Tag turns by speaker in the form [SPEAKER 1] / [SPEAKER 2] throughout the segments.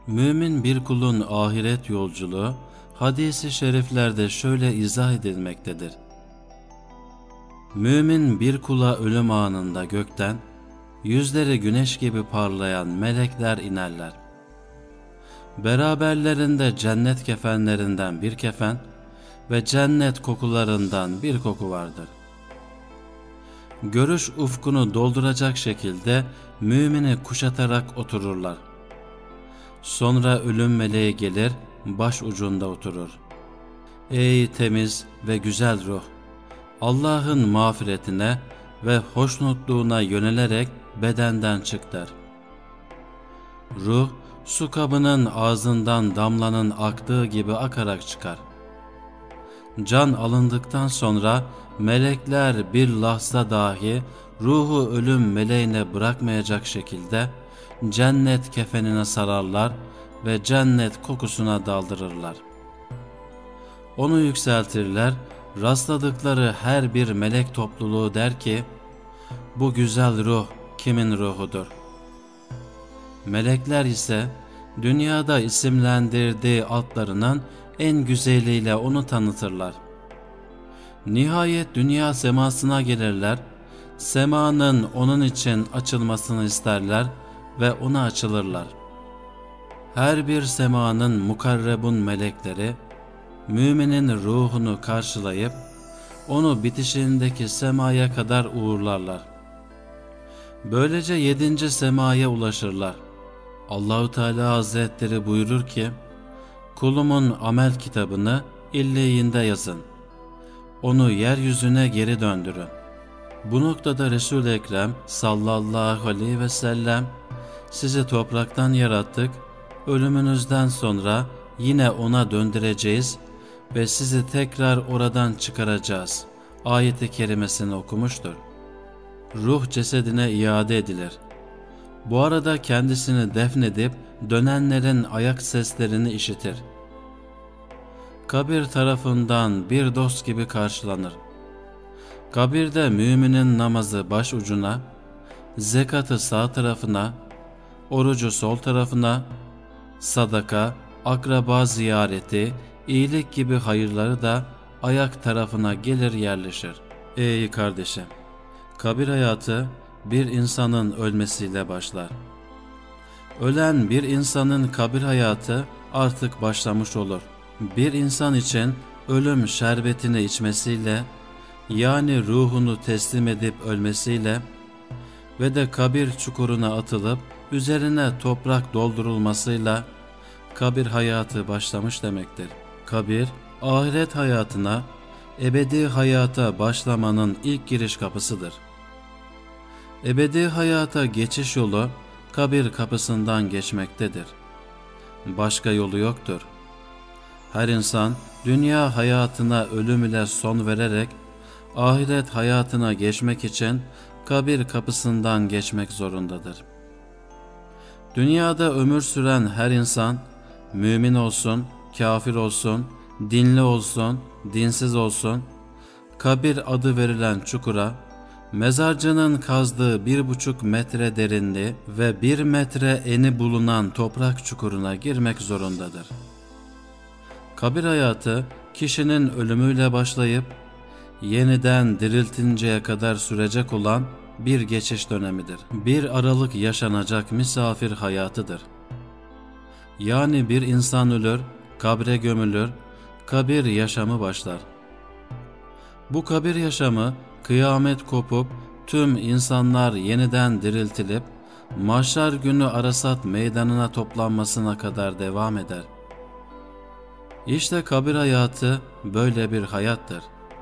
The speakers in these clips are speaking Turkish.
[SPEAKER 1] Mümin bir kulun ahiret yolculuğu hadis-i şeriflerde şöyle izah edilmektedir. Mümin bir kula ölüm anında gökten yüzleri güneş gibi parlayan melekler inerler. Beraberlerinde cennet kefenlerinden bir kefen ve cennet kokularından bir koku vardır. Görüş ufkunu dolduracak şekilde mümini kuşatarak otururlar. Sonra ölüm meleği gelir, baş ucunda oturur. Ey temiz ve güzel ruh! Allah'ın mağfiretine ve hoşnutluğuna yönelerek bedenden çık der. Ruh, su kabının ağzından damlanın aktığı gibi akarak çıkar. Can alındıktan sonra melekler bir lahza dahi ruhu ölüm meleğine bırakmayacak şekilde cennet kefenine sararlar ve cennet kokusuna daldırırlar. Onu yükseltirler, rastladıkları her bir melek topluluğu der ki, bu güzel ruh kimin ruhudur? Melekler ise dünyada isimlendirdiği adlarının en güzeliyle onu tanıtırlar. Nihayet dünya semasına gelirler, semanın onun için açılmasını isterler ve ona açılırlar. Her bir semanın mukarrebun melekleri, müminin ruhunu karşılayıp, onu bitişindeki semaya kadar uğurlarlar. Böylece 7. semaya ulaşırlar. Allahu Teala Hazretleri buyurur ki, kulumun amel kitabını illiyinde yazın. Onu yeryüzüne geri döndürün. Bu noktada Resul-i Ekrem sallallahu aleyhi ve sellem, sizi topraktan yarattık, ölümünüzden sonra yine ona döndüreceğiz ve sizi tekrar oradan çıkaracağız ayet-i kerimesini okumuştur. Ruh cesedine iade edilir. Bu arada kendisini defnedip dönenlerin ayak seslerini işitir. Kabir tarafından bir dost gibi karşılanır. Kabirde müminin namazı baş ucuna, zekatı sağ tarafına, orucu sol tarafına, sadaka, akraba ziyareti, iyilik gibi hayırları da ayak tarafına gelir yerleşir. Ey kardeşim! Kabir hayatı bir insanın ölmesiyle başlar. Ölen bir insanın kabir hayatı artık başlamış olur. Bir insan için ölüm şerbetini içmesiyle, yani ruhunu teslim edip ölmesiyle ve de kabir çukuruna atılıp üzerine toprak doldurulmasıyla kabir hayatı başlamış demektir. Kabir, ahiret hayatına, ebedi hayata başlamanın ilk giriş kapısıdır. Ebedi hayata geçiş yolu kabir kapısından geçmektedir. Başka yolu yoktur. Her insan dünya hayatına ölüm ile son vererek ahiret hayatına geçmek için kabir kapısından geçmek zorundadır. Dünyada ömür süren her insan, mümin olsun, kafir olsun, dinli olsun, dinsiz olsun, kabir adı verilen çukura, mezarcının kazdığı 1,5 metre derinliği ve 1 metre eni bulunan toprak çukuruna girmek zorundadır. Kabir hayatı, kişinin ölümüyle başlayıp, yeniden diriltinceye kadar sürecek olan bir geçiş dönemidir. Bir aralık yaşanacak misafir hayatıdır. Yani bir insan ölür, kabre gömülür, kabir yaşamı başlar. Bu kabir yaşamı, kıyamet kopup tüm insanlar yeniden diriltilip mahşer günü Arasat meydanına toplanmasına kadar devam eder. İşte kabir hayatı böyle bir hayattır.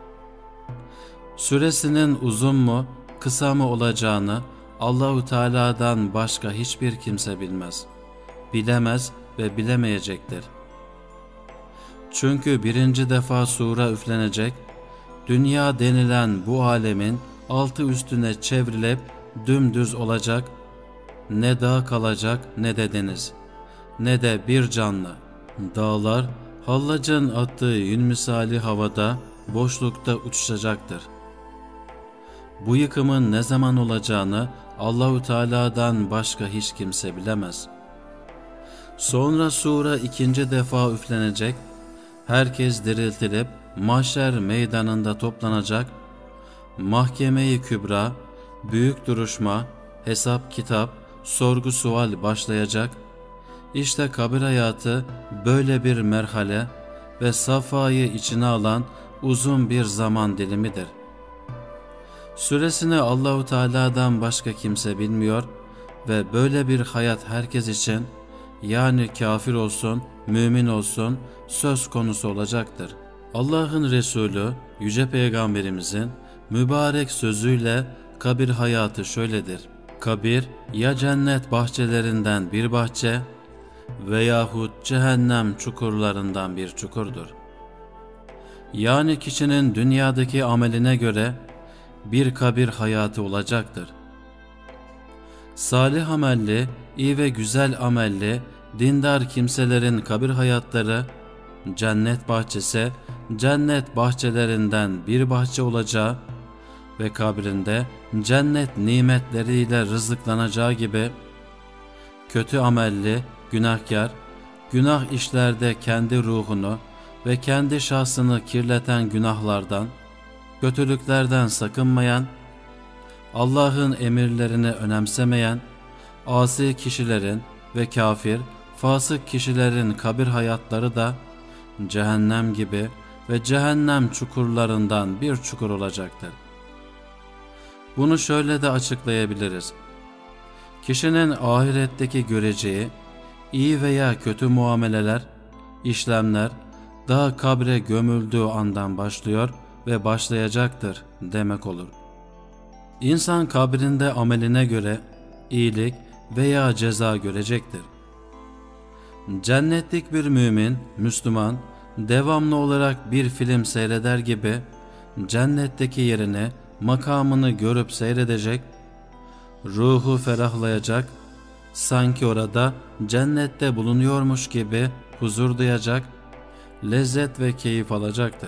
[SPEAKER 1] Süresinin uzun mu, kısa mı olacağını Allahu Teala'dan başka hiçbir kimse bilmez. Bilemez ve bilemeyecektir. Çünkü 1. defa sura üflenecek, dünya denilen bu alemin altı üstüne çevrilip dümdüz olacak, ne dağ kalacak ne de deniz, ne de bir canlı. Dağlar hallacın attığı yün misali havada, boşlukta uçuşacaktır. Bu yıkımın ne zaman olacağını Allahu Teala'dan başka hiç kimse bilemez. Sonra sura ikinci defa üflenecek, herkes diriltilip mahşer meydanında toplanacak, mahkeme-i kübra, büyük duruşma, hesap kitap, sorgu sual başlayacak. İşte kabir hayatı böyle bir merhale ve safayı içine alan uzun bir zaman dilimidir. Süresini Allahu Teala'dan başka kimse bilmiyor ve böyle bir hayat herkes için, yani kafir olsun, mümin olsun, söz konusu olacaktır. Allah'ın Resulü, Yüce Peygamberimizin mübarek sözüyle kabir hayatı şöyledir. Kabir ya cennet bahçelerinden bir bahçe veyahut cehennem çukurlarından bir çukurdur. Yani kişinin dünyadaki ameline göre bir kabir hayatı olacaktır. Salih amelli, iyi ve güzel amelli, dindar kimselerin kabir hayatları, cennet bahçesi, cennet bahçelerinden bir bahçe olacağı ve kabrinde cennet nimetleriyle rızıklanacağı gibi, kötü amelli, günahkar, günah işlerde kendi ruhunu ve kendi şahsını kirleten günahlardan, kötülüklerden sakınmayan, Allah'ın emirlerini önemsemeyen, asi kişilerin ve kafir, fasık kişilerin kabir hayatları da cehennem gibi ve cehennem çukurlarından bir çukur olacaktır. Bunu şöyle de açıklayabiliriz. Kişinin ahiretteki göreceği iyi veya kötü muameleler, işlemler daha kabre gömüldüğü andan başlıyor ve başlayacaktır demek olur. İnsan kabrinde ameline göre iyilik veya ceza görecektir. Cennetlik bir mümin, Müslüman, devamlı olarak bir film seyreder gibi cennetteki yerini, makamını görüp seyredecek, ruhu ferahlayacak, sanki orada cennette bulunuyormuş gibi huzur duyacak, lezzet ve keyif alacaktır.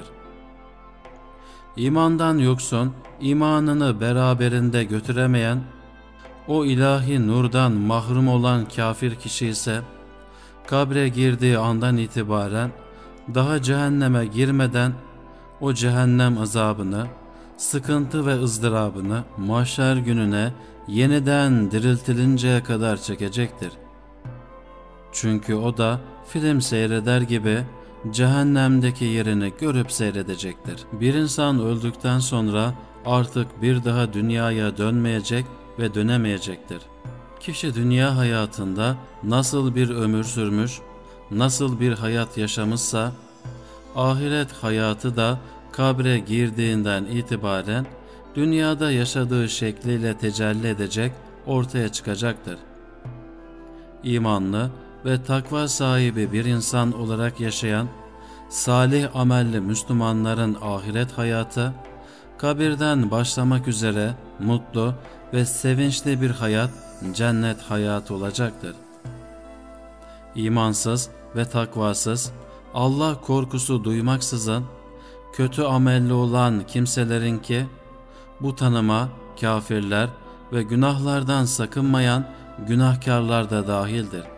[SPEAKER 1] İmandan yoksun, imanını beraberinde götüremeyen, o ilahi nurdan mahrum olan kafir kişi ise, kabre girdiği andan itibaren, daha cehenneme girmeden, o cehennem azabını, sıkıntı ve ızdırabını mahşer gününe yeniden diriltilinceye kadar çekecektir. Çünkü o da film seyreder gibi cehennemdeki yerini görüp seyredecektir. Bir insan öldükten sonra artık bir daha dünyaya dönmeyecek ve dönemeyecektir. Kişi dünya hayatında nasıl bir ömür sürmüş, nasıl bir hayat yaşamışsa, ahiret hayatı da kabre girdiğinden itibaren dünyada yaşadığı şekliyle tecelli edecek, ortaya çıkacaktır. İmanlı ve takva sahibi bir insan olarak yaşayan, salih amelli Müslümanların ahiret hayatı, kabirden başlamak üzere mutlu ve sevinçli bir hayat, cennet hayatı olacaktır. İmansız ve takvasız, Allah korkusu duymaksızın, kötü amelli olan kimselerinki, bu tanıma kafirler ve günahlardan sakınmayan günahkarlar da dahildir.